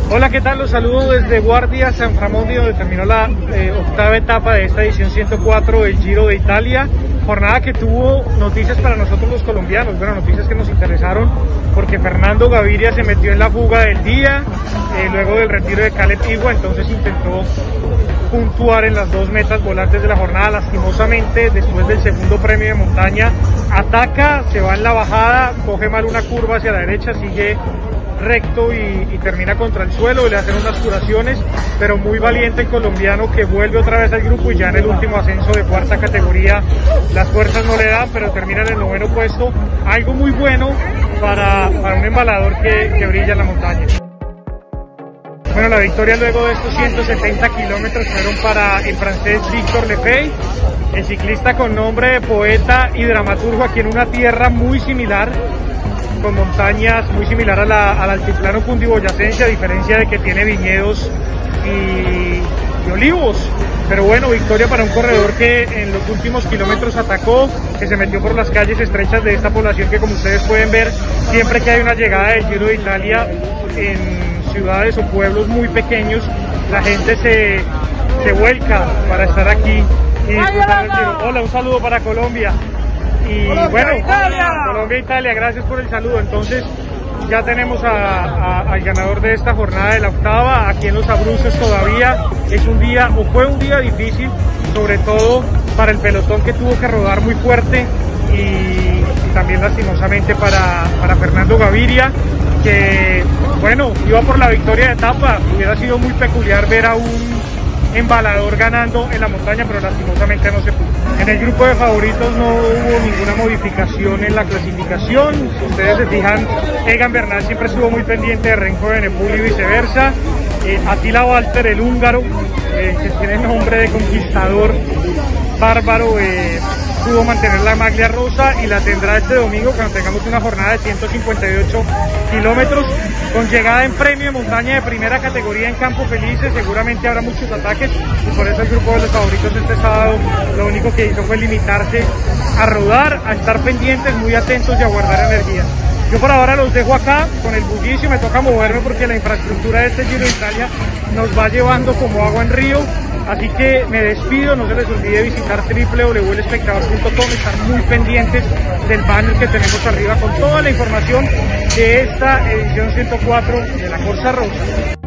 Hola, ¿qué tal? Los saludo desde Guardia San Framondi, donde terminó la octava etapa de esta edición 104 del Giro de Italia. Jornada que tuvo noticias para nosotros los colombianos, bueno, noticias que nos interesaron porque Fernando Gaviria se metió en la fuga del día, luego del retiro de Caleb Ewan, entonces intentó puntuar en las dos metas volantes de la jornada. Lastimosamente, después del segundo premio de montaña, ataca, se va en la bajada, coge mal una curva hacia la derecha, sigue recto y termina contra el suelo y le hacen unas curaciones, pero muy valiente el colombiano, que vuelve otra vez al grupo y ya en el último ascenso de cuarta categoría las fuerzas no le dan, pero termina en el 9º puesto, algo muy bueno para un embalador que brilla en la montaña. Bueno, la victoria luego de estos 170 kilómetros fueron para el francés Victor Lefebvre, el ciclista con nombre de poeta y dramaturgo, aquí en una tierra muy similar, con montañas muy similar al altiplano cundiboyacense, a diferencia de que tiene viñedos y olivos. Pero bueno, victoria para un corredor que en los últimos kilómetros atacó, que se metió por las calles estrechas de esta población, que como ustedes pueden ver, siempre que hay una llegada del Giro de Italia en ciudades o pueblos muy pequeños, la gente se vuelca para estar aquí y disfrutar del Giro. Hola, un saludo para Colombia. Y bueno, Colombia-Italia, gracias por el saludo. Entonces ya tenemos al ganador de esta jornada de la octava aquí en los Abruzos. Todavía es un día, o fue un día difícil, sobre todo para el pelotón, que tuvo que rodar muy fuerte, y también lastimosamente para Fernando Gaviria, que bueno, iba por la victoria de etapa. Hubiera sido muy peculiar ver a un embalador ganando en la montaña, pero lastimosamente no se pudo. En el grupo de favoritos no hubo ninguna modificación en la clasificación. Si ustedes se fijan, Egan Bernal siempre estuvo muy pendiente de Renko Evenepoel y viceversa. Attila Valter, el húngaro, que tiene nombre de conquistador bárbaro, pudo mantener la maglia rosa y la tendrá este domingo cuando tengamos una jornada de 158 kilómetros con llegada en premio de montaña de primera categoría en Campo Felice. Seguramente habrá muchos ataques y por eso el grupo de los favoritos este sábado lo único que hizo fue limitarse a rodar, a estar pendientes, muy atentos y a guardar energía. Yo por ahora los dejo acá con el bullicio, me toca moverme porque la infraestructura de este Giro de Italia nos va llevando como agua en río. Así que me despido, no se les olvide visitar www.elespectador.com, estar muy pendientes del banner que tenemos arriba con toda la información de esta edición 104 de la Corsa Rosa.